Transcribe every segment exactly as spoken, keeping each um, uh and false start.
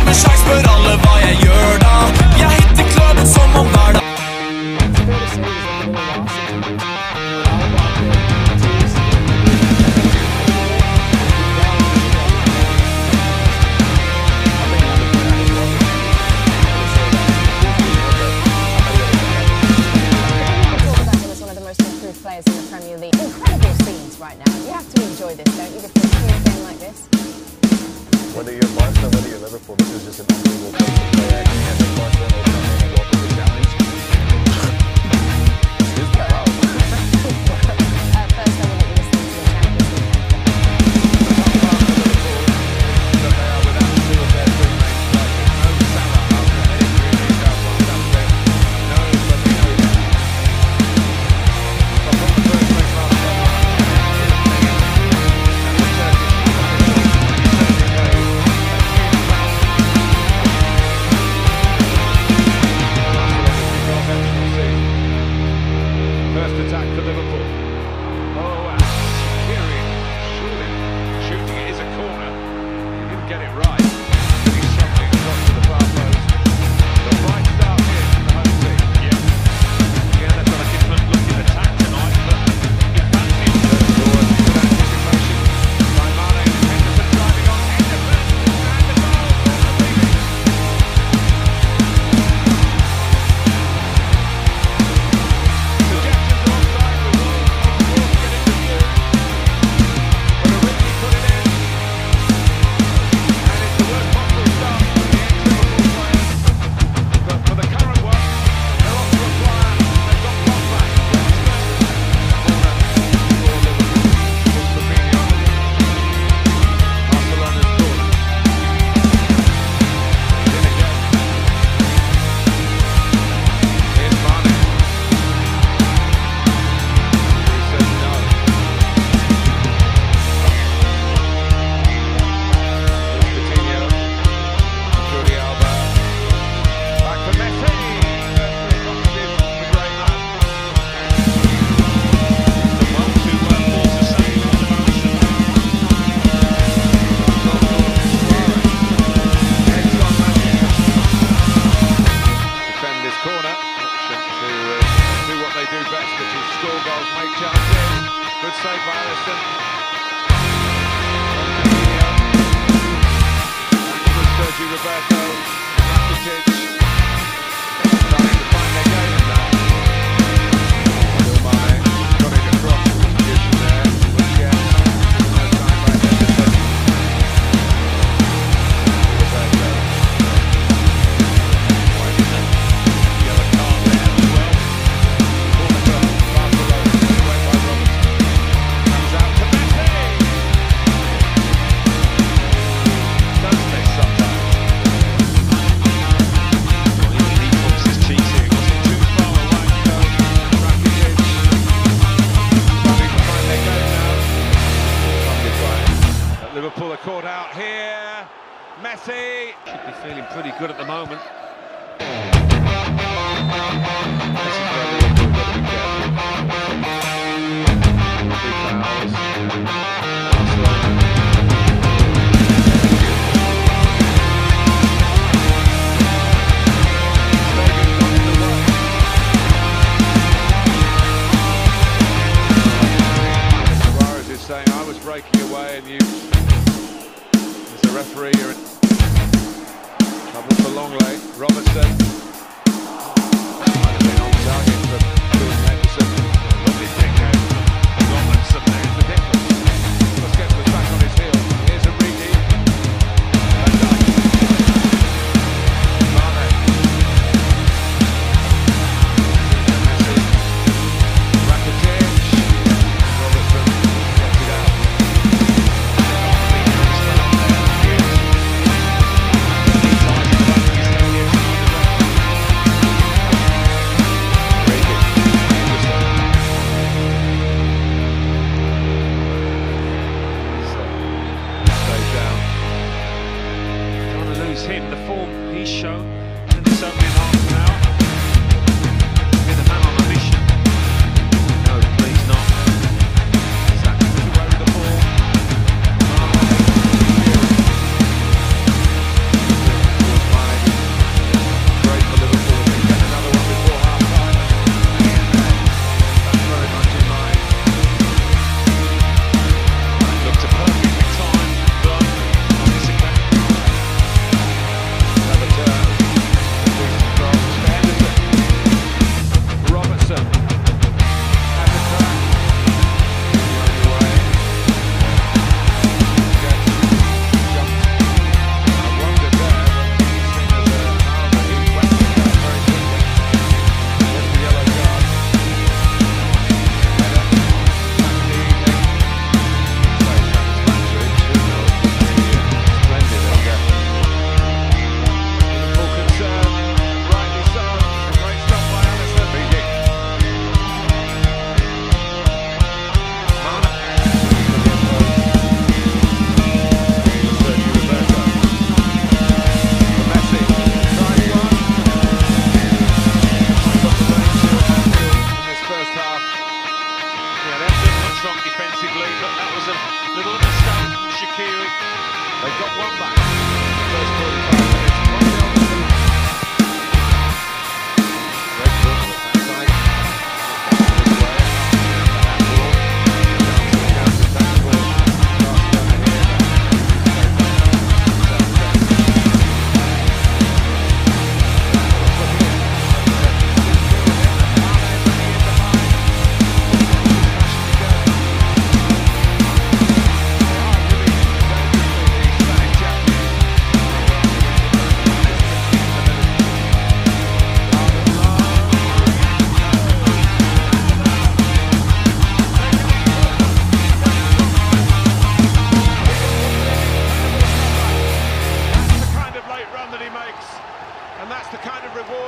en sjans, spør alle hva jeg gjør da. Jeg hitter klubben som om hver dag. Players in the Premier League. Incredible scenes right now. You have to enjoy this, don't you, before seeing a game like this? Whether you're Barcelona, whether you're Liverpool, this is just an unbelievable place to play at. And then Barcelona will come in and welcome the challenge. Excuse me, wow. uh, first, I want you to listen to the Champions League. That they are without two of their three main strikers. No Salah after an injury in South Southampton. No Firmino. First attack for Liverpool. Oh, and Shaqiri shooting, shooting it is a corner. He didn't get it right. He's struggling across to the far post. The right start here from the home team. Yeah, yeah, they've got a different looking attack tonight, but in fact, it's good anticipation by Mane. Henderson driving on Henderson, and the goal for the lead. Good save by Alisson. Sergi Roberto, Rakitic, starting to find their game now. Still Mane, got it across the position there. Busquets, no time by Henderson. Roberto. Yellow card there as well. Corner for Barcelona, away by Robertson. Comes out to Messi. Does miss sometimes. Liverpool are caught out here. Messi should be feeling pretty good at the moment. This is where Liverpool got to be careful. Big fouls. Barcelona. Stadium's not in the way. Suarez is saying, I was breaking away and you... The referee here in trouble for Longley. Robertson might have been on target for Jordan Henderson. Lovely thing there from Robertson. There's the difference. Busquets was back on his heels. Here's Origi. Van Dijk. Mane. Messi. Rakitic. Robertson gets it out. Him, the form he's shown in this opening half an hour. Be the man on a mission. No, please not. Saka away with the ball. Oh,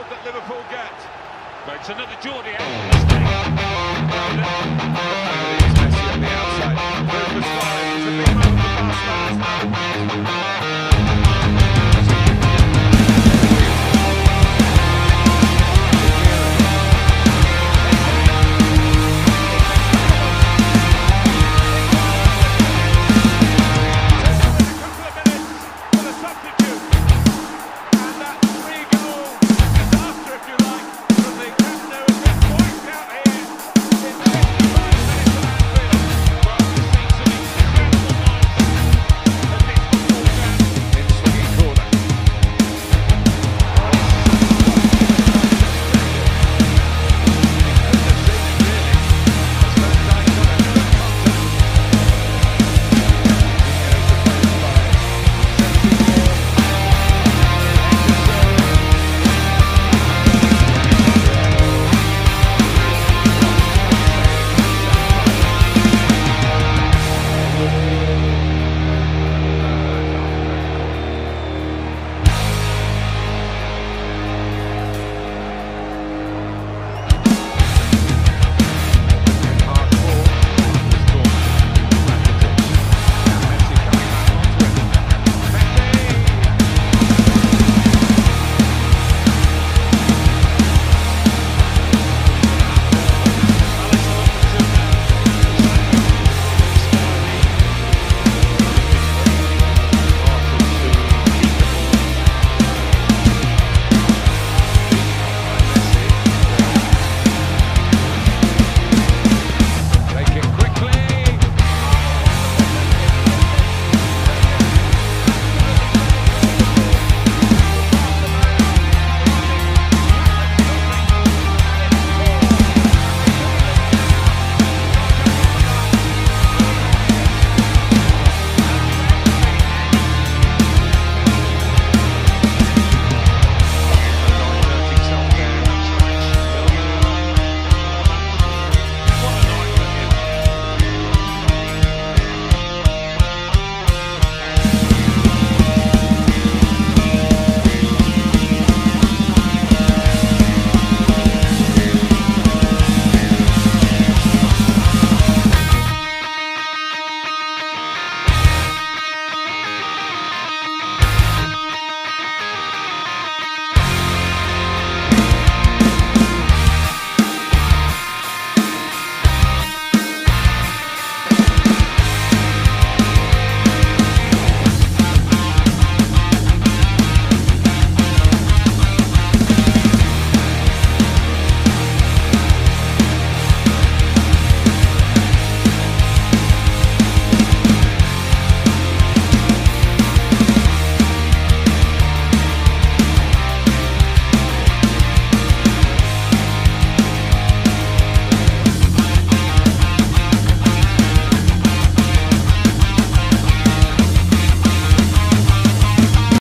record that Liverpool get. But it's another Geordie out. Messi on the outside. Rufus Suarez. It's a big moment for Barcelona. Substitute.